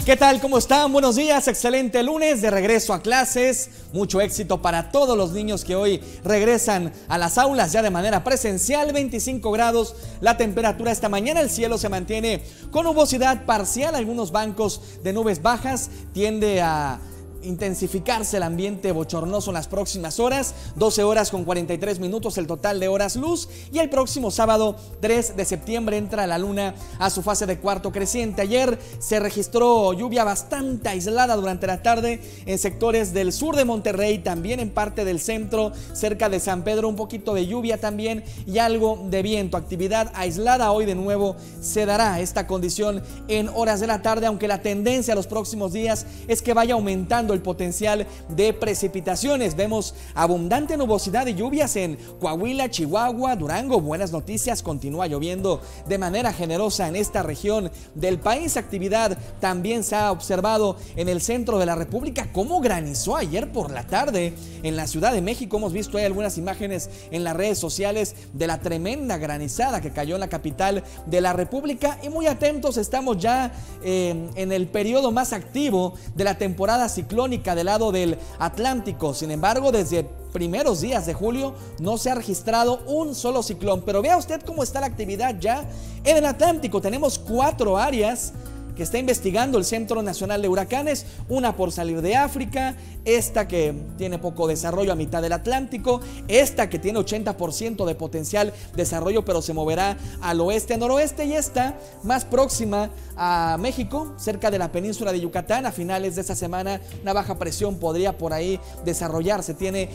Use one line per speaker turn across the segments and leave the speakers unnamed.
¿Qué tal? ¿Cómo están? Buenos días, excelente lunes de regreso a clases. Mucho éxito para todos los niños que hoy regresan a las aulas ya de manera presencial. 25 grados la temperatura esta mañana, el cielo se mantiene con nubosidad parcial, algunos bancos de nubes bajas, tiende a intensificarse el ambiente bochornoso en las próximas horas. 12 horas con 43 minutos el total de horas luz, y el próximo sábado 3 de septiembre entra la luna a su fase de cuarto creciente. Ayer se registró lluvia bastante aislada durante la tarde en sectores del sur de Monterrey, también en parte del centro, cerca de San Pedro, un poquito de lluvia también y algo de viento. Actividad aislada hoy de nuevo se dará esta condición en horas de la tarde, aunque la tendencia a los próximos días es que vaya aumentando el potencial de precipitaciones. Vemos abundante nubosidad y lluvias en Coahuila, Chihuahua, Durango. Buenas noticias, continúa lloviendo de manera generosa en esta región del país. Actividad también se ha observado en el centro de la República, como granizó ayer por la tarde en la Ciudad de México. Hemos visto ahí algunas imágenes en las redes sociales de la tremenda granizada que cayó en la capital de la República, y muy atentos estamos ya en el periodo más activo de la temporada ciclónica del lado del Atlántico. Sin embargo, desde primeros días de julio no se ha registrado un solo ciclón, pero vea usted cómo está la actividad ya en el Atlántico. Tenemos 4 áreas que está investigando el Centro Nacional de Huracanes, una por salir de África, esta que tiene poco desarrollo a mitad del Atlántico, esta que tiene 80% de potencial desarrollo pero se moverá al oeste-noroeste, y esta más próxima a México, cerca de la península de Yucatán. A finales de esta semana una baja presión podría por ahí desarrollarse, tiene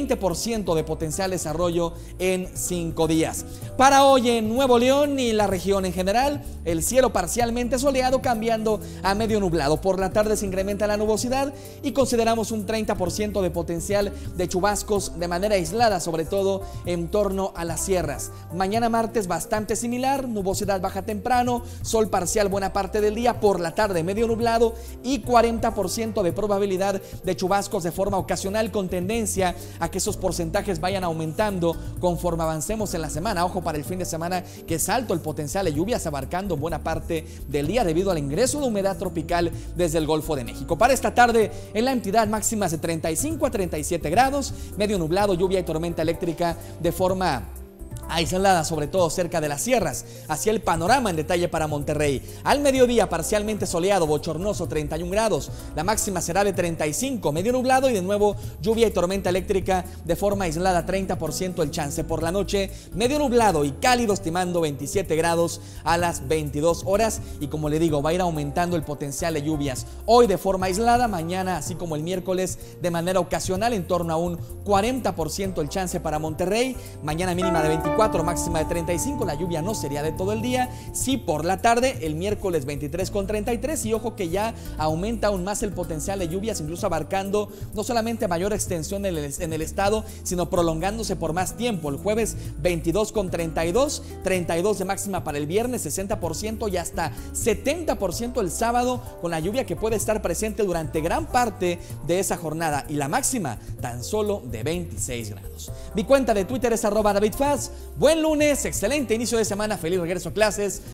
20% de potencial desarrollo en 5 días. Para hoy en Nuevo León y la región en general, el cielo parcialmente soleado cambiando a medio nublado. Por la tarde se incrementa la nubosidad y consideramos un 30% de potencial de chubascos de manera aislada, sobre todo en torno a las sierras. Mañana martes bastante similar, nubosidad baja temprano, sol parcial buena parte del día, por la tarde medio nublado y 40% de probabilidad de chubascos de forma ocasional, con tendencia a que esos porcentajes vayan aumentando conforme avancemos en la semana. Ojo para el fin de semana, que es alto el potencial de lluvias abarcando buena parte del día debido al ingreso de humedad tropical desde el Golfo de México. Para esta tarde en la entidad máximas de 35 a 37 grados, medio nublado, lluvia y tormenta eléctrica de forma aislada, sobre todo cerca de las sierras. Hacia el panorama en detalle para Monterrey. Al mediodía parcialmente soleado, bochornoso, 31 grados. La máxima será de 35, medio nublado y de nuevo lluvia y tormenta eléctrica de forma aislada, 30% el chance. Por la noche, medio nublado y cálido, estimando 27 grados a las 22 horas. Y como le digo, va a ir aumentando el potencial de lluvias. Hoy de forma aislada, mañana así como el miércoles de manera ocasional, en torno a un 40% el chance para Monterrey. Mañana mínima de 24, máxima de 35, la lluvia no sería de todo el día, sí por la tarde. El miércoles 23 con 33, y ojo que ya aumenta aún más el potencial de lluvias, incluso abarcando no solamente mayor extensión en el estado, sino prolongándose por más tiempo. El jueves 22 con 32, 32 de máxima para el viernes, 60% y hasta 70% el sábado, con la lluvia que puede estar presente durante gran parte de esa jornada, y la máxima tan solo de 26 grados. Mi cuenta de Twitter es @DavidFaz. Buen lunes, excelente inicio de semana, feliz regreso a clases.